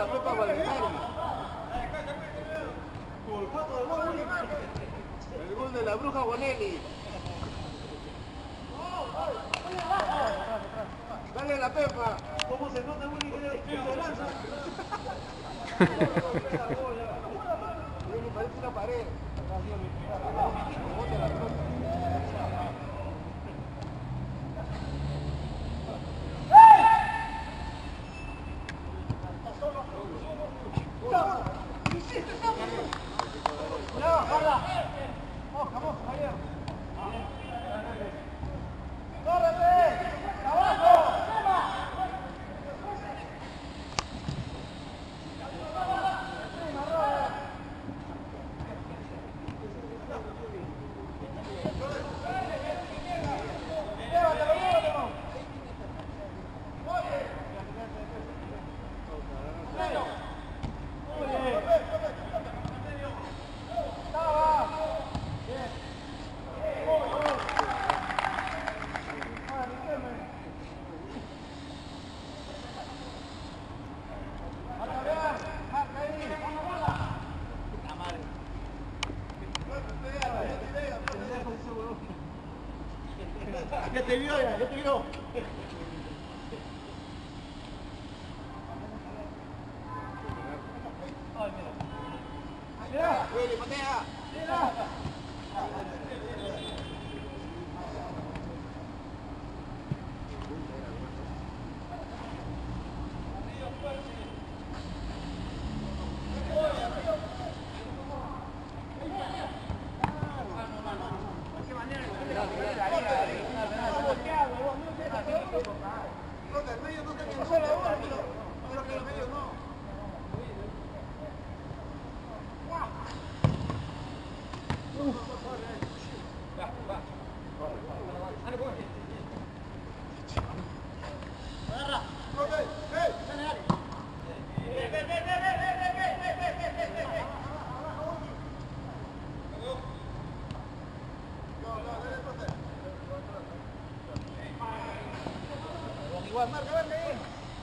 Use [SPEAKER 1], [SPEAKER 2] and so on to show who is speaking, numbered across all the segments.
[SPEAKER 1] Pepa Valentari. El gol de la bruja Bonelli. Dale la Pepa. ¿Cómo se nota un ingeniero de lanza? Parece una pared. Ya te vio, ya te vio. Mira, Willy, patea. Mira. Igual, marca, verde ahí.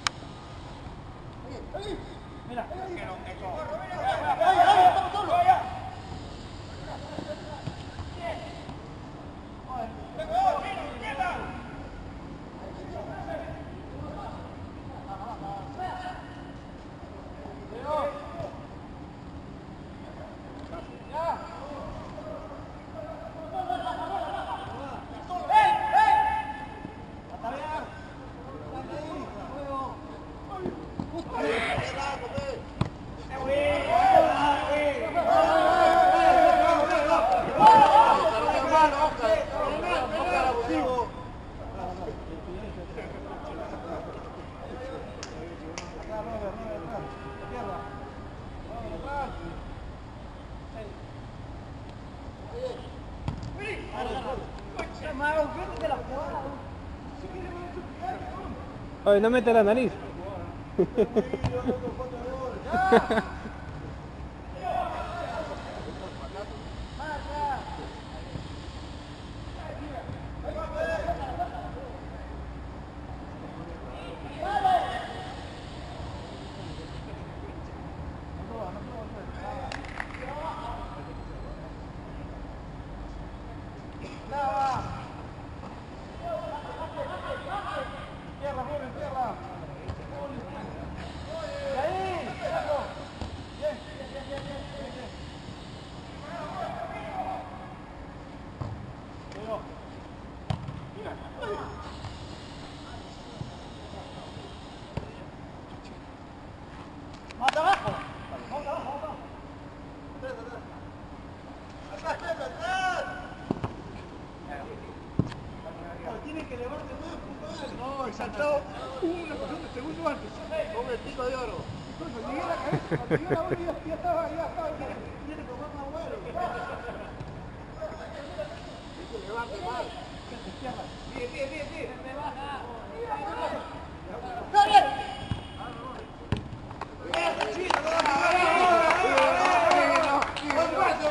[SPEAKER 1] Mira. Estamos solos.
[SPEAKER 2] Oye, no mete la nariz.
[SPEAKER 1] Saltó una cuestión de segundo antes, con el pico de oro. Entonces llegué a la cabeza, cuando llegué a la bola ya estaba, tiene que tomar más vuelo. Hay que levante mal. Bien, bien, bien, bien. Me baja. ¡Dale! Buen pase,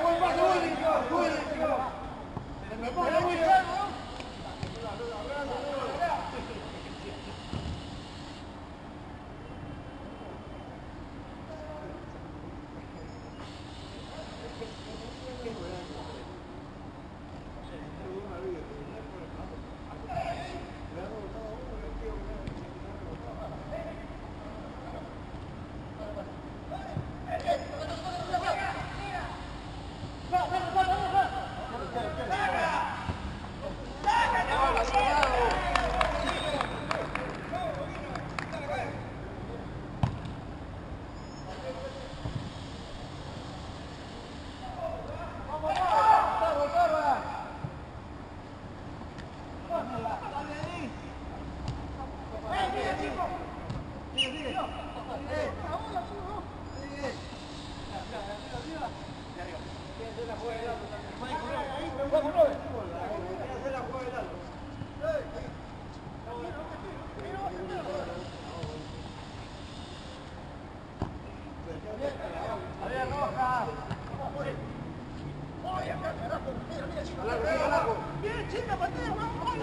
[SPEAKER 1] Bien, chica, Mateo, vamos.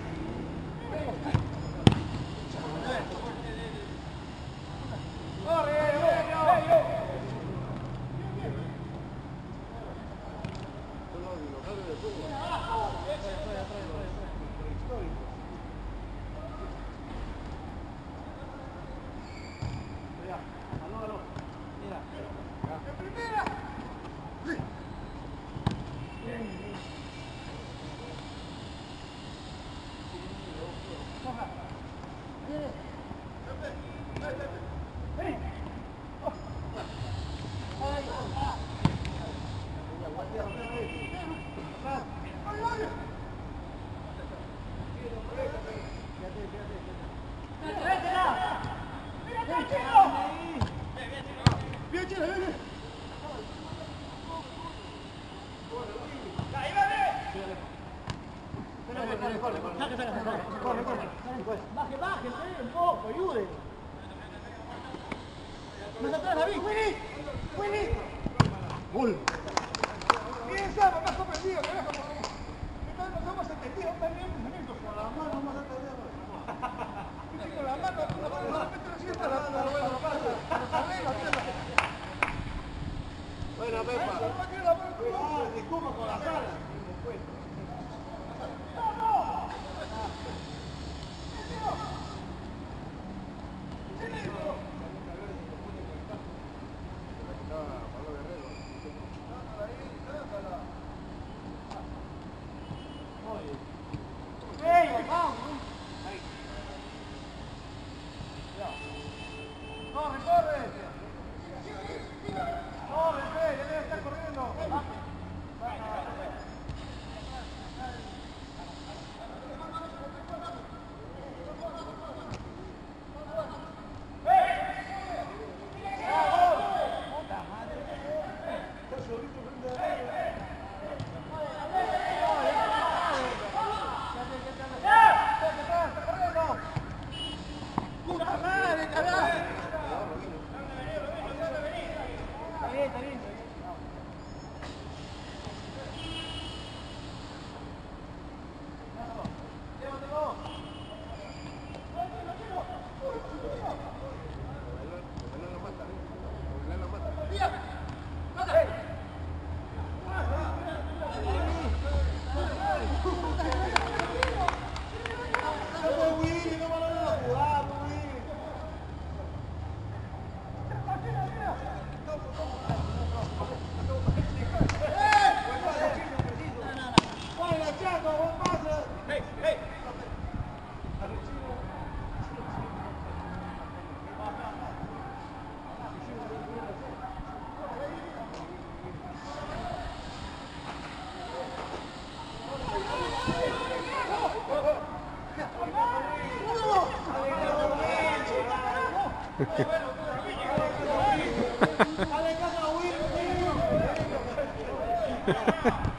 [SPEAKER 1] Baje, un poco, ayude. Más atrás, David. Willy. Gol. Bien, Sama, más comprendido, carajo. Nos hemos entendido también pensamientos. Con la mano más entendido. Con la mano, de repente no sienta la mano, la pasa. Nos arregla, mierda. Buena, Pepa. Disculpa con la sala.
[SPEAKER 2] Ha ha ha.